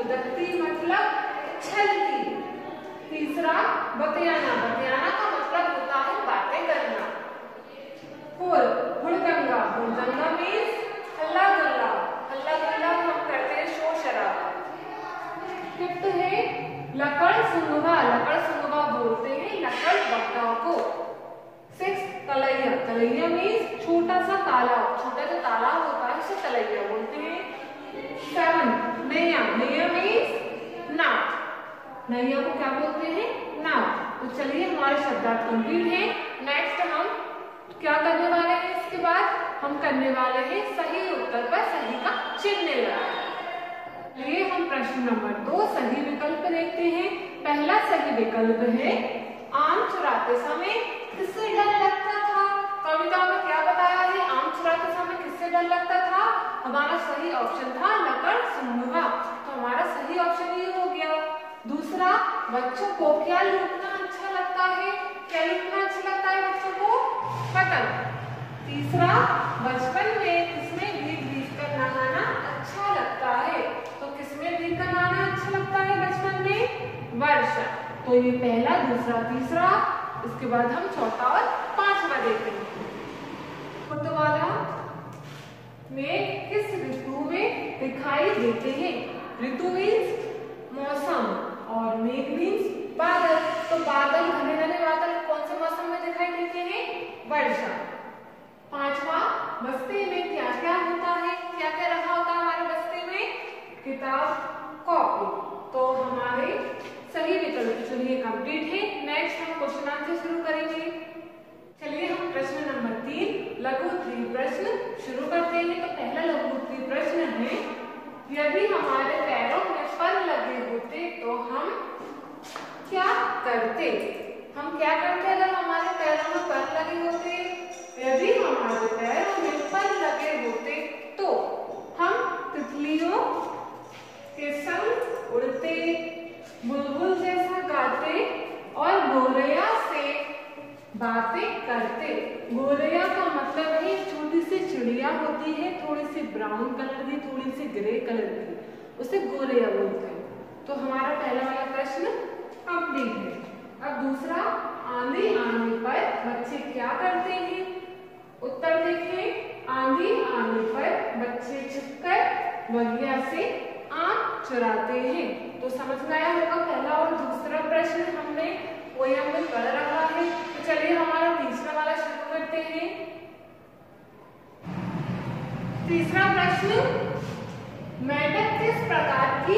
फुदकती मतलब छलती। तीसरा बतियाना, बतियाना का मतलब होता है बातें करना। 4 हुड़दंगा, हुड़दंगा मीन्स हल्ला गुल्ला, हल्ला गुल्ला हम करते हैं शोर शराबा। 5th है लकड़ सुंगवा, लकड़ सुंगवा बोलते हैं लकड़ बकरा को। 6 तलैया, तलैया मीन्स छोटा सा तालाब, छोटा सा तालाब होता है उसे तलैया बोलते हैं। 7 नैया, नैया मीन्स नाव, नैया को क्या बोलते हैं नाव। तो चलिए हमारे शब्दार्थ कंप्लीट है। नेक्स्ट हम क्या करने वाले हैं, इसके बाद हम करने वाले हैं सही उत्तर पर सही का चिन्ह लगाना। चलिए हम प्रश्न नंबर 2 सही विकल्प देखते हैं। पहला सही विकल्प है आम चुराते समय किससे डर लगता था। कविता में क्या बताया है, आम चुराते समय किससे डर लगता था। हमारा सही ऑप्शन था लकड़ सुंगवा, तो हमारा सही ऑप्शन ये हो गया। दूसरा बच्चों को क्या लूटना अच्छा लगता है, क्या लूटना अच्छा लगता है बच्चों को, पतंग। तीसरा बचपन में किसमें भीग भीग कर नहाना अच्छा लगता है, तो किसमें भीग कर नहाना अच्छा लगता है बचपन में, वर्षा। तो ये पहला, दूसरा, तीसरा, इसके बाद हम चौथा और पांचवा देखते हैं। वाला में किस ऋतु में दिखाई देते हैं। ऋतु मीन्स मौसम और मेघ मीन्स बादल। तो बादल, घने घने बादल कौन से मौसम में दिखाई देते हैं, वर्षा। पांचवा बस्ते में क्या क्या होता है, क्या क्या रखा होता है हमारे बस्ते में, किताब कॉपी। तो हमारे सही विकल्प चलिए कंप्लीट है। नेक्स्ट हम क्वेश्चन आंसर शुरू करेंगे। चलिए हम प्रश्न नंबर 3 लघु उत्तरीय प्रश्न शुरू करते हैं। तो पहला लघु उत्तरीय प्रश्न है, यदि हमारे पैरों में पर लगे होते तो हम क्या करते। हम क्या करते अगर हमारे पैरों में पर लगे होते। यदि हमारे पैरों में पर लगे होते तो हम तितलियों के संग उड़ते, बुलबुल जैसा गाते और गोरैया से बातें करते। गोरैया का मतलब है छोटी सी चिड़िया होती है, थोड़ी सी ब्राउन कलर की, थोड़ी सी ग्रे कलर की, उसे गोरैया बोलते हैं। तो हमारा पहला वाला प्रश्न कंप्लीट है। अब दूसरा, आंधी आने पर बच्चे क्या करते हैं। उत्तर देखें, आंधी आने पर बच्चे छिपकर बगिया से आम चुराते हैं। तो समझ में आया होगा पहला और दूसरा प्रश्न हमने वही हमने पढ़ रखा है। तो चलिए हमारा तीसरा वाला शुरू करते हैं। तीसरा प्रश्न, मेंढक किस प्रकार की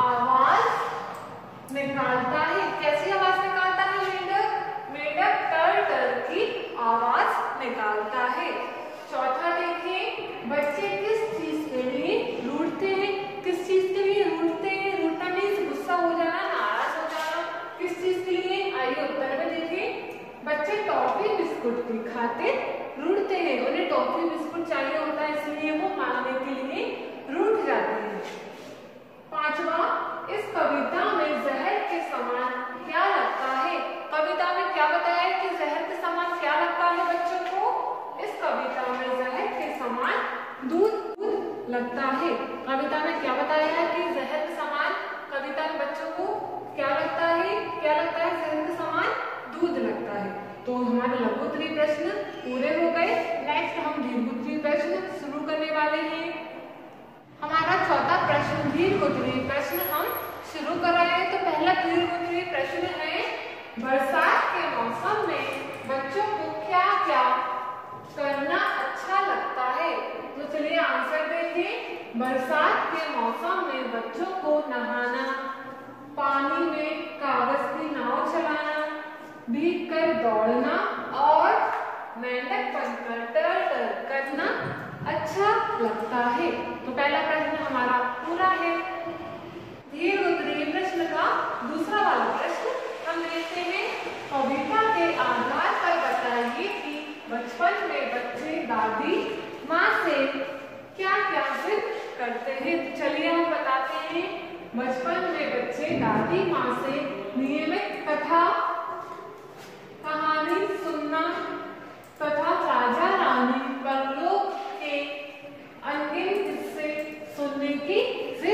आवाज निकालता है। कैसी आवाज निकालता है मेंढक, मेंढक टर टर की आवाज निकालता है। चौथा देखिए, बच्चे किस चीज के लिए रूठते हैं। किस चीज के लिए रूठते हैं, रूठना मीन्स गुस्सा हो जाना, नाराज हो जाना। किस चीज के लिए, आइए उत्तर में देखिए। बच्चे टॉफी बिस्कुट की खातिर रूठते हैं, उन्हें टॉफी बिस्कुट चाहिए होता है इसलिए वो मांगने के लिए रूठ जाते हैं। पांचवा, इस कविता में जहर के समान क्या लगता है। कविता में क्या बताया है कि जहर के समान क्या लगता है बच्चों को। इस कविता में जहर के समान दूध लगता है। कविता में क्या बताया है कि जहर के समान कविता में बच्चों को क्या लगता है, क्या लगता है, जहर के समान दूध लगता है। तो हमारे लघु उत्तरीय प्रश्न पूरे हो गए। नेक्स्ट हम दीर्घ उत्तरीय प्रश्न शुरू करने वाले हैं। हमारा चौथा प्रश्न दीर्घ उत्तरीय प्रश्न हम शुरू कर रहे हैं। तो पहला दीर्घ उत्तरीय प्रश्न है, बरसात के मौसम में बच्चों को क्या क्या करना अच्छा लगता है। तो चलिए आंसर देखें। बरसात के मौसम में बच्चों को नहाना, पानी में कागज की नाव चलाना, भीग कर दौड़ना और मेंढक बनकर टर टर करना अच्छा लगता है। तो पहला प्रश्न हमारा पूरा है। दीर्घ उत्तरीय प्रश्न का दूसरा वाला प्रश्न हम देखते हैं। कविता के आधार पर बताइए कि बचपन में बच्चे दादी माँ से क्या क्या जिद करते हैं। तो चलिए हम बताते हैं। बचपन में बच्चे दादी माँ से नियमित कथा कहानी सुनना तथा राजा रानी परलोक के अंतिम किस्से सुनने की जिद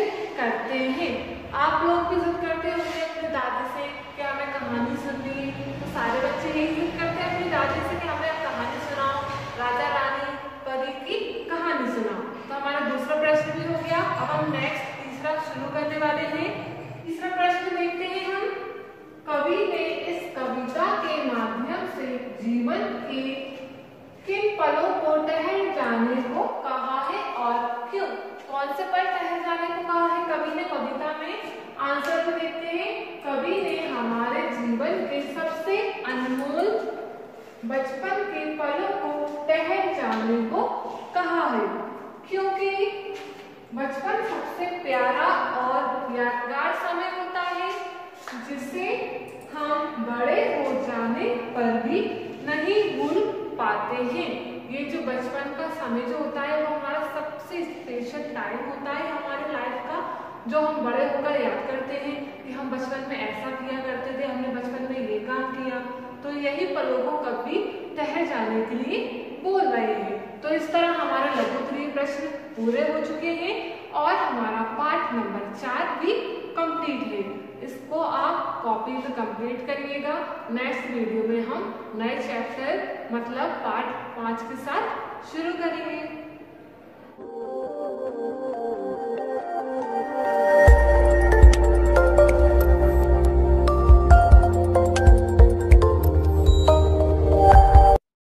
करते हैं। आप लोग भी जिद करते होंगे अपनी दादी से कि हमें कहानी सुननी, तो सारे बच्चे यही जिद करते हैं अपनी दादी से कि हमें कहानी सुनाओ, राजा रानी परी की कहानी सुनाओ। तो हमारा दूसरा प्रश्न भी हो गया। अब हम नेक्स्ट तीसरा शुरू करने वाले हैं। तीसरा प्रश्न देखते हैं हम। कवि ने इस कविता के माध्यम से जीवन के किन पलों को ठहर जाने को कहा है और क्यों? कौन से पल ठहर जाने को कहा है कवि ने कविता में? आंसर में देखते हैं। कवि ने हमारे जीवन के सबसे अनमोल बचपन के पलों को ठहर जाने को कहा है, क्योंकि बचपन सबसे प्यारा और यादगार समय होता है जिसे हम बड़े हो जाने पर भी नहीं भूल पाते हैं। ये जो बचपन का समय जो होता है वो हमारा सबसे स्पेशल टाइम होता है हमारे लाइफ का, जो हम बड़े होकर याद करते हैं कि हम बचपन में ऐसा किया करते थे, हमने बचपन में ये काम किया। तो यही पलों को कभी ठहर जाने के लिए बोल रहे हैं। तो इस तरह हमारे लघु उत्तरीय प्रश्न पूरे हो चुके हैं और हमारा पाठ नंबर 4 भी कंप्लीट है। इसको आप कॉपी में कंप्लीट करिएगा। नेक्स्ट वीडियो में हम नए चैप्टर मतलब पाठ 5 के साथ शुरू करेंगे।